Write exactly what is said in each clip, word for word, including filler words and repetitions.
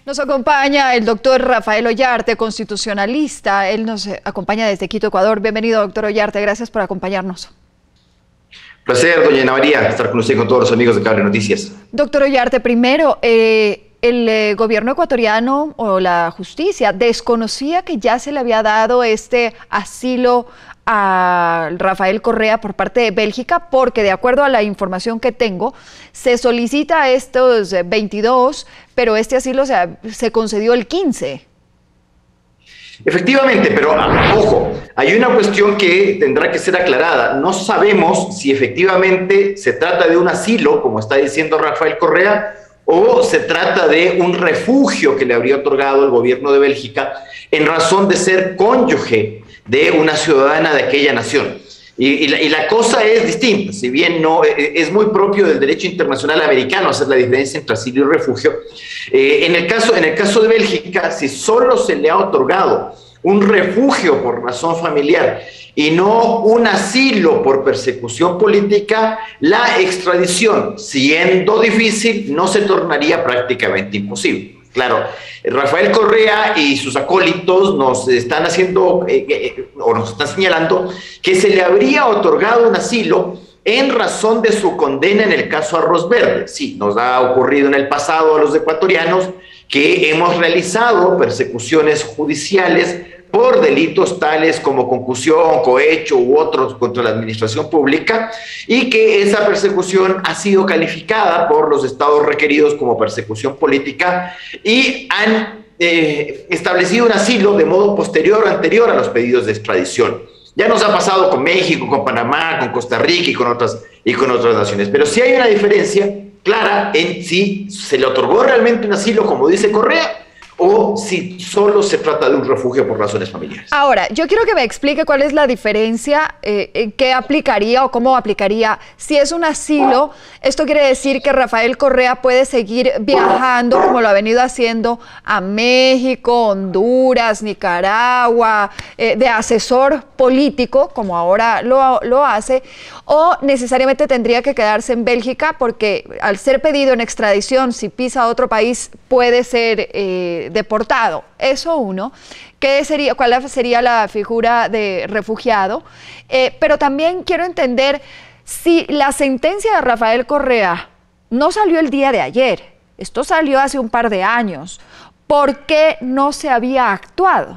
Nos acompaña el doctor Rafael Ollarte, constitucionalista. Él nos acompaña desde Quito, Ecuador. Bienvenido, doctor Ollarte. Gracias por acompañarnos. Placer, doña Ana María, estar con usted y con todos los amigos de Cable Noticias. Doctor Ollarte, primero, eh, el eh, gobierno ecuatoriano o la justicia desconocía que ya se le había dado este asilo a Rafael Correa por parte de Bélgica, porque de acuerdo a la información que tengo, se solicita estos veintidós, pero este asilo se, se concedió el quince. Efectivamente, pero ojo, hay una cuestión que tendrá que ser aclarada. No sabemos si efectivamente se trata de un asilo, como está diciendo Rafael Correa, o se trata de un refugio que le habría otorgado el gobierno de Bélgica en razón de ser cónyuge de una ciudadana de aquella nación. Y, y, la, y la cosa es distinta, si bien no es muy propio del derecho internacional americano hacer la diferencia entre asilo y refugio. Eh, en, el caso, en el caso de Bélgica, si solo se le ha otorgado un refugio por razón familiar y no un asilo por persecución política, la extradición, siendo difícil, no se tornaría prácticamente imposible. Claro, Rafael Correa y sus acólitos nos están haciendo, eh, eh, o nos están señalando, que se le habría otorgado un asilo en razón de su condena en el caso Arroz Verde. Sí, nos ha ocurrido en el pasado a los ecuatorianos que hemos realizado persecuciones judiciales por delitos tales como concusión, cohecho u otros contra la administración pública, y que esa persecución ha sido calificada por los estados requeridos como persecución política y han eh, establecido un asilo de modo posterior o anterior a los pedidos de extradición. Ya nos ha pasado con México, con Panamá, con Costa Rica y con otras, y con otras naciones, pero sí hay una diferencia clara en si se le otorgó realmente un asilo, como dice Correa, o si solo se trata de un refugio por razones familiares. Ahora, yo quiero que me explique cuál es la diferencia, eh, qué aplicaría o cómo aplicaría. Si es un asilo, esto quiere decir que Rafael Correa puede seguir viajando como lo ha venido haciendo a México, Honduras, Nicaragua, eh, de asesor político, como ahora lo, lo hace, o necesariamente tendría que quedarse en Bélgica porque al ser pedido en extradición, si pisa a otro país, puede ser eh, deportado. Eso uno. ¿Qué sería, cuál sería la figura de refugiado? Eh, pero también quiero entender si la sentencia de Rafael Correa no salió el día de ayer, esto salió hace un par de años, ¿por qué no se había actuado?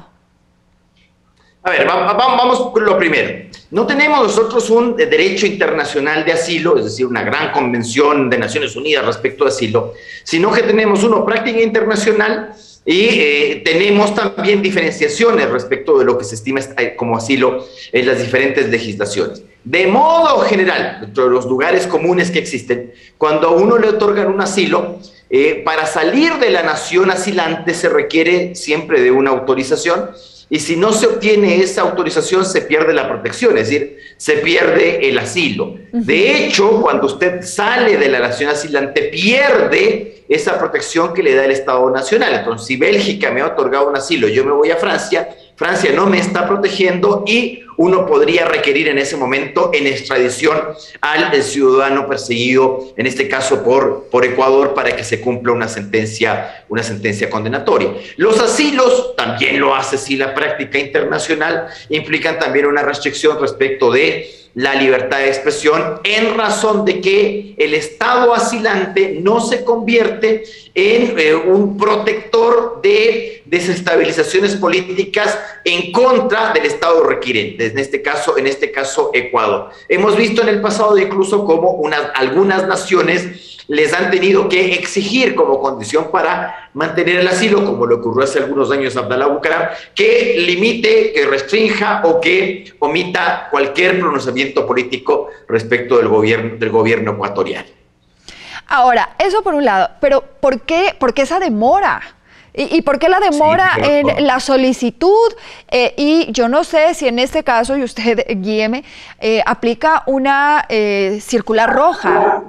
A ver, va, va, vamos con lo primero. No tenemos nosotros un derecho internacional de asilo, es decir, una gran convención de Naciones Unidas respecto a asilo, sino que tenemos uno, práctica internacional, y eh, tenemos también diferenciaciones respecto de lo que se estima como asilo en las diferentes legislaciones. De modo general, dentro de los lugares comunes que existen, cuando a uno le otorgan un asilo, eh, para salir de la nación asilante se requiere siempre de una autorización, y si no se obtiene esa autorización se pierde la protección, es decir, se pierde el asilo. De hecho, cuando usted sale de la nación asilante, pierde esa protección que le da el Estado Nacional. Entonces, si Bélgica me ha otorgado un asilo, yo me voy a Francia, Francia no me está protegiendo y uno podría requerir en ese momento en extradición al ciudadano perseguido, en este caso por, por Ecuador, para que se cumpla una sentencia, una sentencia condenatoria. Los asilos, también lo hace sí la práctica internacional, implican también una restricción respecto de la libertad de expresión en razón de que el Estado asilante no se convierte en eh, un protector de desestabilizaciones políticas en contra del Estado requirente, en este caso, en este caso Ecuador. Hemos visto en el pasado incluso cómo unas, algunas naciones les han tenido que exigir como condición para mantener el asilo, como le ocurrió hace algunos años a Abdalá Bucaram, que limite, que restrinja o que omita cualquier pronunciamiento político respecto del gobierno, del gobierno ecuatoriano. Ahora, eso por un lado, pero ¿por qué, por qué esa demora? ¿Y, y por qué la demora sí, en la solicitud? Eh, y yo no sé si en este caso, y usted guíeme, eh, aplica una eh, circular roja.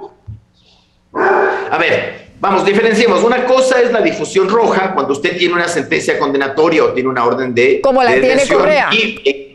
A ver, vamos, diferenciemos. Una cosa es la difusión roja, cuando usted tiene una sentencia condenatoria o tiene una orden de como la de tiene Correa. Y,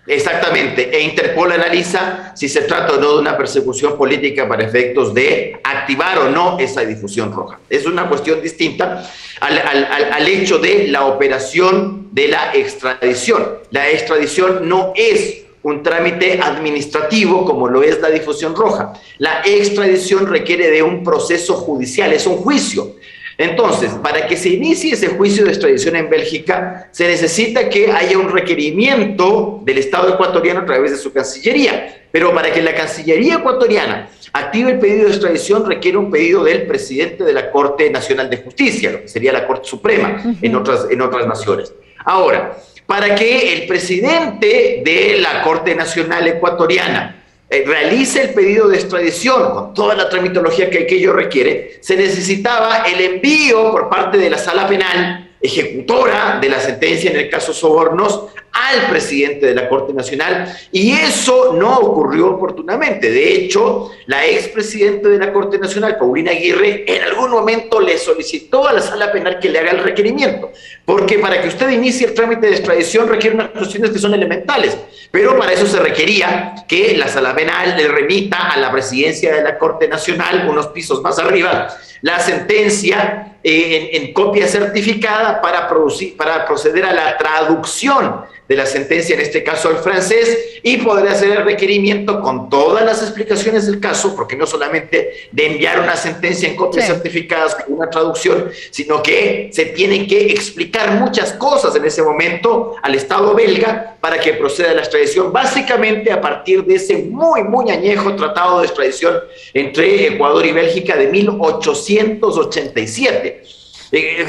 Exactamente, e Interpol analiza si se trata o no de una persecución política para efectos de activar o no esa difusión roja. Es una cuestión distinta al, al, al hecho de la operación de la extradición. La extradición no es un trámite administrativo como lo es la difusión roja. La extradición requiere de un proceso judicial, es un juicio. Entonces, para que se inicie ese juicio de extradición en Bélgica, se necesita que haya un requerimiento del Estado ecuatoriano a través de su Cancillería. Pero para que la Cancillería ecuatoriana active el pedido de extradición, requiere un pedido del presidente de la Corte Nacional de Justicia, lo que sería la Corte Suprema uh-huh. en otras, en otras naciones. Ahora, para que el presidente de la Corte Nacional Ecuatoriana Eh, realice el pedido de extradición con toda la tramitología que aquello requiere, se necesitaba el envío por parte de la Sala Penal ejecutora de la sentencia en el caso Sobornos al presidente de la Corte Nacional, y eso no ocurrió oportunamente. De hecho, la expresidenta de la Corte Nacional, Paulina Aguirre, en algún momento le solicitó a la Sala Penal que le haga el requerimiento, porque para que usted inicie el trámite de extradición requiere unas cuestiones que son elementales, pero para eso se requería que la Sala Penal le remita a la presidencia de la Corte Nacional, unos pisos más arriba, la sentencia eh, en, en copia certificada para, producir, para proceder a la traducción de la sentencia, en este caso al francés, y poder hacer el requerimiento con todas las explicaciones del caso, porque no solamente de enviar una sentencia en copias sí. certificadas con una traducción, sino que se tienen que explicar muchas cosas en ese momento al Estado belga para que proceda a la extradición, básicamente a partir de ese muy, muy añejo tratado de extradición entre Ecuador y Bélgica de mil ochocientos ochenta y siete. Eh,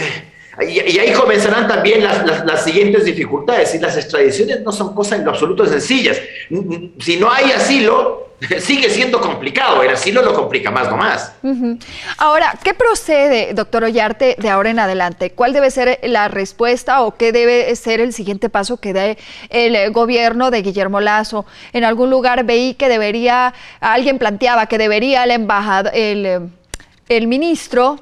Y ahí comenzarán también las, las, las siguientes dificultades. Y las extradiciones no son cosas en lo absoluto sencillas. Si no hay asilo, sigue siendo complicado. El asilo lo complica más nomás. Uh-huh. Ahora, ¿qué procede, doctor Ollarte, de ahora en adelante? ¿Cuál debe ser la respuesta o qué debe ser el siguiente paso que dé el gobierno de Guillermo Lasso? En algún lugar veí que debería, alguien planteaba que debería el embajador, el, el ministro...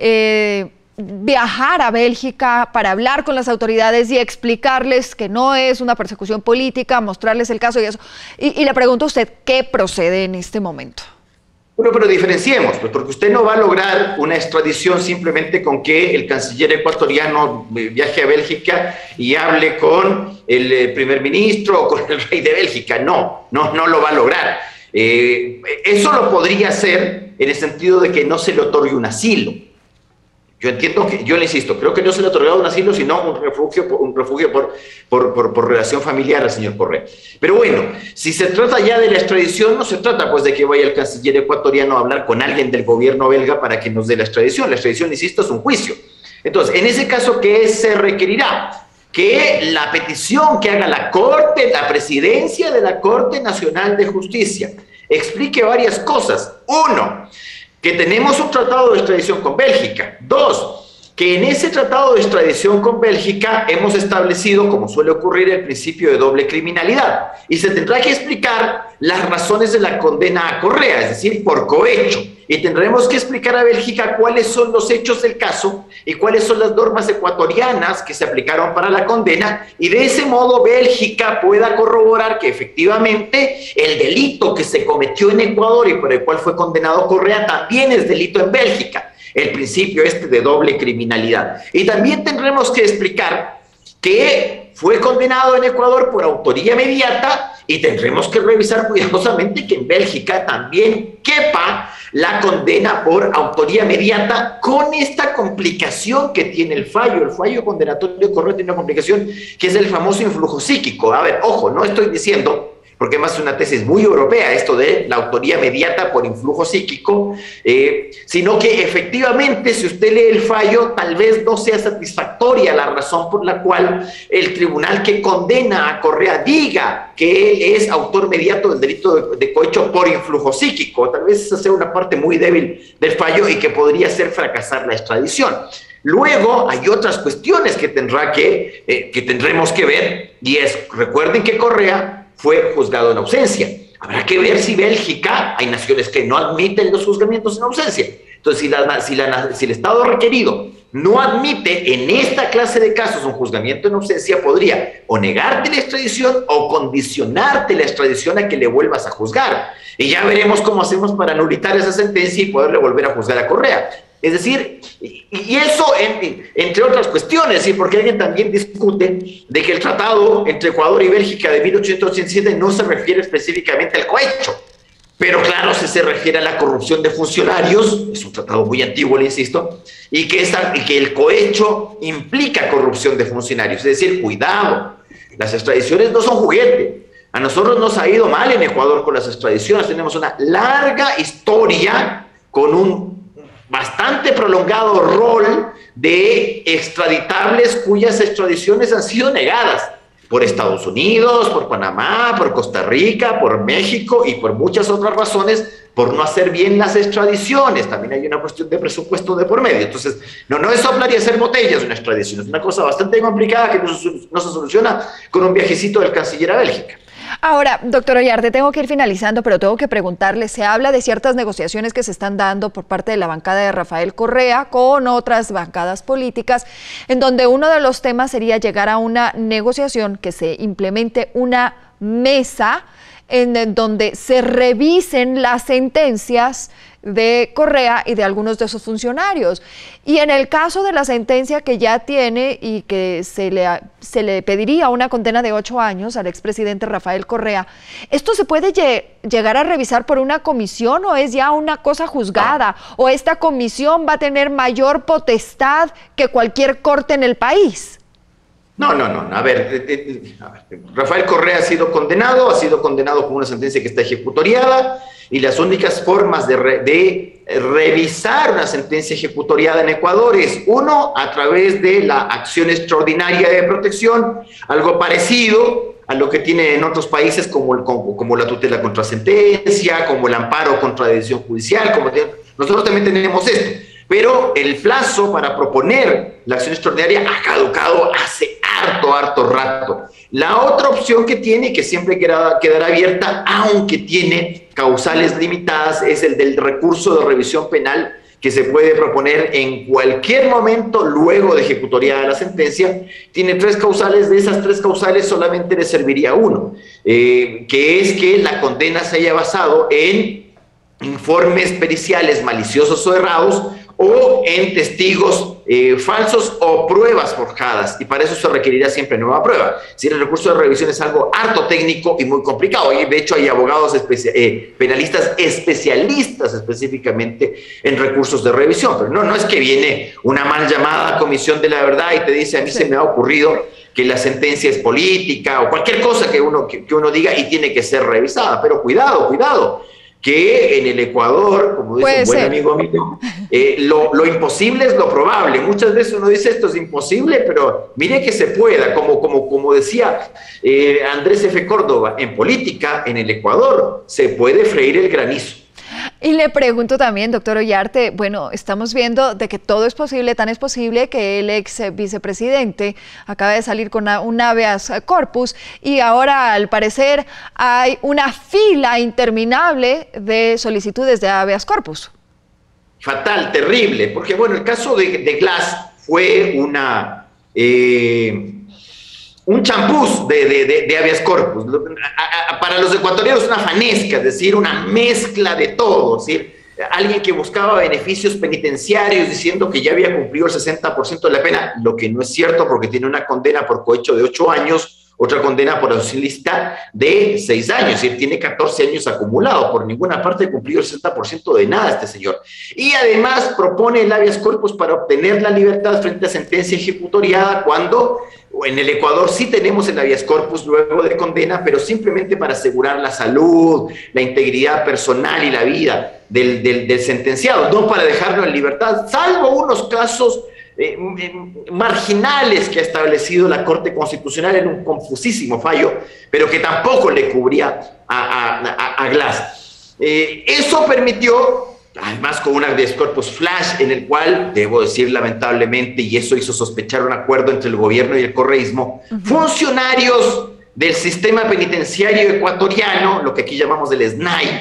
Eh, viajar a Bélgica para hablar con las autoridades y explicarles que no es una persecución política, mostrarles el caso y eso. Y, y le pregunto a usted, ¿qué procede en este momento? Bueno, pero diferenciemos, pues, porque usted no va a lograr una extradición simplemente con que el canciller ecuatoriano viaje a Bélgica y hable con el primer ministro o con el rey de Bélgica. No, no, no lo va a lograr. Eh, eso lo podría hacer en el sentido de que no se le otorgue un asilo. Yo entiendo que, yo le insisto, creo que no se le ha otorgado un asilo, sino un refugio, un refugio por, por, por, por relación familiar al señor Correa. Pero bueno, si se trata ya de la extradición, no se trata pues de que vaya el canciller ecuatoriano a hablar con alguien del gobierno belga para que nos dé la extradición. La extradición, insisto, es un juicio. Entonces, en ese caso, ¿qué se requerirá? Que la petición que haga la Corte, la presidencia de la Corte Nacional de Justicia, explique varias cosas. Uno, que tenemos un tratado de extradición con Bélgica. Dos, que en ese tratado de extradición con Bélgica hemos establecido, como suele ocurrir, el principio de doble criminalidad. Y se tendrá que explicar las razones de la condena a Correa, es decir, por cohecho. Y tendremos que explicar a Bélgica cuáles son los hechos del caso y cuáles son las normas ecuatorianas que se aplicaron para la condena, y de ese modo Bélgica pueda corroborar que efectivamente el delito que se cometió en Ecuador y por el cual fue condenado Correa también es delito en Bélgica, el principio este de doble criminalidad. Y también tendremos que explicar que fue condenado en Ecuador por autoría inmediata, y tendremos que revisar cuidadosamente que en Bélgica también quepa la condena por autoría inmediata, con esta complicación que tiene el fallo. El fallo condenatorio de Correa tiene una complicación que es el famoso influjo psíquico. A ver, ojo, no estoy diciendo, porque además es una tesis muy europea, esto de la autoría inmediata por influjo psíquico, eh, sino que efectivamente, si usted lee el fallo, tal vez no sea satisfactoria la razón por la cual el tribunal que condena a Correa diga que él es autor inmediato del delito de, de cohecho por influjo psíquico. Tal vez esa sea una parte muy débil del fallo y que podría hacer fracasar la extradición. Luego hay otras cuestiones que, tendrá que, eh, que tendremos que ver, y es, recuerden que Correa fue juzgado en ausencia. Habrá que ver si Bélgica, hay naciones que no admiten los juzgamientos en ausencia. Entonces, si, la, si, la, si el Estado requerido no admite en esta clase de casos un juzgamiento en ausencia, podría o negarte la extradición o condicionarte la extradición a que le vuelvas a juzgar. Y ya veremos cómo hacemos para anulitar esa sentencia y poderle volver a juzgar a Correa. Es decir, y, y eso en, entre otras cuestiones, ¿sí? Porque alguien también discute de que el tratado entre Ecuador y Bélgica de mil ochocientos ochenta y siete no se refiere específicamente al cohecho. Pero claro, si se refiere a la corrupción de funcionarios, es un tratado muy antiguo, le insisto, y que, esa, y que el cohecho implica corrupción de funcionarios. Es decir, cuidado, las extradiciones no son juguete. A nosotros nos ha ido mal en Ecuador con las extradiciones. Tenemos una larga historia con un bastante prolongado rol de extraditables cuyas extradiciones han sido negadas por Estados Unidos, por Panamá, por Costa Rica, por México y por muchas otras razones por no hacer bien las extradiciones. También hay una cuestión de presupuesto de por medio. Entonces, no, no es soplar y hacer botellas una extradición, es una cosa bastante complicada que no, no se soluciona con un viajecito del canciller a Bélgica. Ahora, doctor Ollarte, tengo que ir finalizando, pero tengo que preguntarle, se habla de ciertas negociaciones que se están dando por parte de la bancada de Rafael Correa con otras bancadas políticas, en donde uno de los temas sería llegar a una negociación que se implemente una mesa en donde se revisen las sentencias de Correa y de algunos de sus funcionarios. Y en el caso de la sentencia que ya tiene y que se le, se le pediría una condena de ocho años al expresidente Rafael Correa, ¿esto se puede lle llegar a revisar por una comisión o es ya una cosa juzgada? ¿O esta comisión va a tener mayor potestad que cualquier corte en el país? No, no, no. A ver, eh, eh, a ver, Rafael Correa ha sido condenado, ha sido condenado con una sentencia que está ejecutoriada y las únicas formas de, re, de revisar una sentencia ejecutoriada en Ecuador es, uno, a través de la acción extraordinaria de protección, algo parecido a lo que tiene en otros países como, como, como la tutela contra sentencia, como el amparo contra decisión judicial, como de, nosotros también tenemos esto. Pero el plazo para proponer la acción extraordinaria ha caducado hace harto, harto rato. La otra opción que tiene, que siempre quedará, quedará abierta, aunque tiene causales limitadas, es el del recurso de revisión penal que se puede proponer en cualquier momento luego de ejecutoriada la sentencia. Tiene tres causales, de esas tres causales solamente le serviría uno, eh, que es que la condena se haya basado en informes periciales maliciosos o errados, o en testigos eh, falsos o pruebas forjadas, y para eso se requerirá siempre nueva prueba. Si el recurso de revisión es algo harto técnico y muy complicado, y de hecho hay abogados eh, penalistas especialistas específicamente en recursos de revisión, pero no, no es que viene una mal llamada Comisión de la Verdad y te dice, a mí sí. se me ha ocurrido que la sentencia es política, o cualquier cosa que uno, que, que uno diga y tiene que ser revisada, pero cuidado, cuidado, que en el Ecuador, como dice un buen ser. amigo mío, eh, lo, lo imposible es lo probable. Muchas veces uno dice esto es imposible, pero mire que se pueda, como, como, como decía eh, Andrés F. Córdoba, en política, en el Ecuador, se puede freír el granizo. Y le pregunto también, doctor Ollarte, bueno, estamos viendo de que todo es posible, tan es posible que el ex vicepresidente acaba de salir con una, un habeas corpus y ahora al parecer hay una fila interminable de solicitudes de habeas corpus. Fatal, terrible, porque bueno, el caso de, de Glass fue una... Eh, un champús de, de, de, de habeas corpus. A, a, para los ecuatorianos una fanesca, es decir, una mezcla de todo, es decir, alguien que buscaba beneficios penitenciarios diciendo que ya había cumplido el sesenta por ciento de la pena, lo que no es cierto porque tiene una condena por cohecho de ocho años, otra condena por asociación ilícita de seis años, es decir, tiene catorce años acumulado, por ninguna parte cumplió el sesenta por ciento de nada este señor. Y además propone el habeas corpus para obtener la libertad frente a sentencia ejecutoriada cuando en el Ecuador sí tenemos el habeas corpus luego de condena, pero simplemente para asegurar la salud, la integridad personal y la vida del, del, del sentenciado, no para dejarlo en libertad, salvo unos casos eh, marginales que ha establecido la Corte Constitucional en un confusísimo fallo, pero que tampoco le cubría a, a, a Glass. Eh, eso permitió, además con un habeas corpus flash, en el cual, debo decir lamentablemente, y eso hizo sospechar un acuerdo entre el gobierno y el correísmo, uh-huh. funcionarios del sistema penitenciario ecuatoriano, lo que aquí llamamos el S N A I,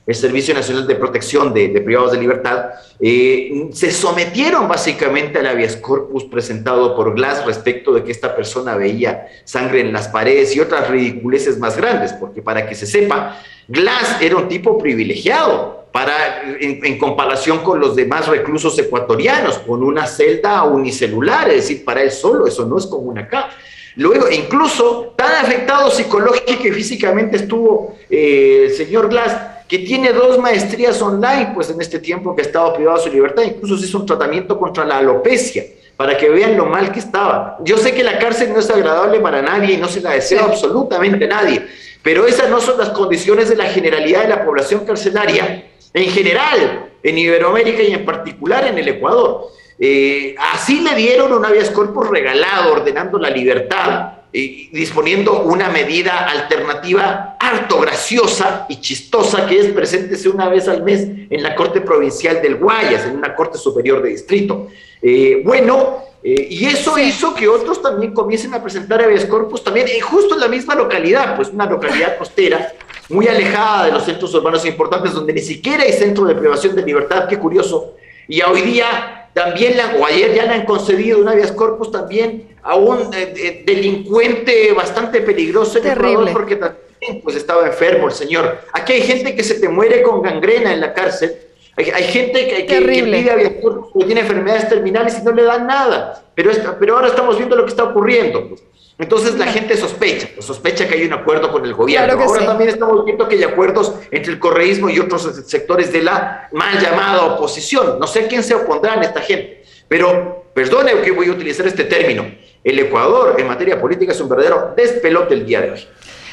el Servicio Nacional de Protección de, de Privados de Libertad, eh, se sometieron básicamente al habeas corpus presentado por Glass respecto de que esta persona veía sangre en las paredes y otras ridiculeces más grandes, porque para que se sepa, Glass era un tipo privilegiado para, en, en comparación con los demás reclusos ecuatorianos, con una celda unicelular, es decir, para él solo, eso no es común acá. Luego, incluso tan afectado psicológica y físicamente estuvo eh, el señor Glass, que tiene dos maestrías online, pues en este tiempo que ha estado privado de su libertad, incluso se hizo un tratamiento contra la alopecia, para que vean lo mal que estaba. Yo sé que la cárcel no es agradable para nadie y no se la desea sí. absolutamente a nadie, pero esas no son las condiciones de la generalidad de la población carcelaria, en general, en Iberoamérica y en particular en el Ecuador. Eh, así le dieron un habeas corpus regalado, ordenando la libertad, eh, disponiendo una medida alternativa harto graciosa y chistosa, que es preséntese una vez al mes en la Corte Provincial del Guayas, en una Corte Superior de Distrito. Eh, bueno, eh, y eso sí. hizo que otros también comiencen a presentar habeas corpus también, eh, justo en la misma localidad, pues una localidad costera, muy alejada de los centros urbanos importantes, donde ni siquiera hay centro de privación de libertad, qué curioso. Y hoy día también, la, o ayer ya le han concedido un habeas corpus también a un eh, eh, delincuente bastante peligroso en Ecuador, porque también pues, estaba enfermo el señor. Aquí hay gente que se te muere con gangrena en la cárcel, hay, hay gente que, que, que pide habeas corpus, que tiene enfermedades terminales y no le dan nada, pero, esta, pero ahora estamos viendo lo que está ocurriendo, pues. Entonces la gente sospecha, pues sospecha que hay un acuerdo con el gobierno. Claro Ahora sí. también estamos viendo que hay acuerdos entre el correísmo y otros sectores de la mal llamada oposición. No sé a quién se opondrá en esta gente, pero perdone que voy a utilizar este término. El Ecuador en materia política es un verdadero despelote el día de hoy.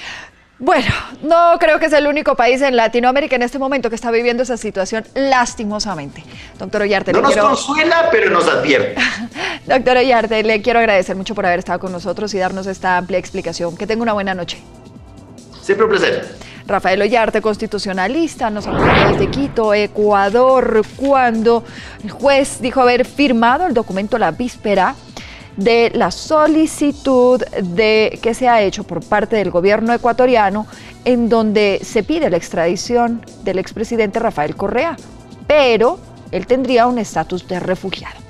Bueno, no creo que sea el único país en Latinoamérica en este momento que está viviendo esa situación lastimosamente. Doctor Ollarte, no le nos quiero... consuela, pero nos advierte. Doctor Ollarte, le quiero agradecer mucho por haber estado con nosotros y darnos esta amplia explicación. Que tenga una buena noche. Siempre un placer. Rafael Ollarte, constitucionalista, nos acompaña desde Quito, Ecuador, cuando el juez dijo haber firmado el documento la víspera de la solicitud de, que se ha hecho por parte del gobierno ecuatoriano, en donde se pide la extradición del expresidente Rafael Correa, pero él tendría un estatus de refugiado.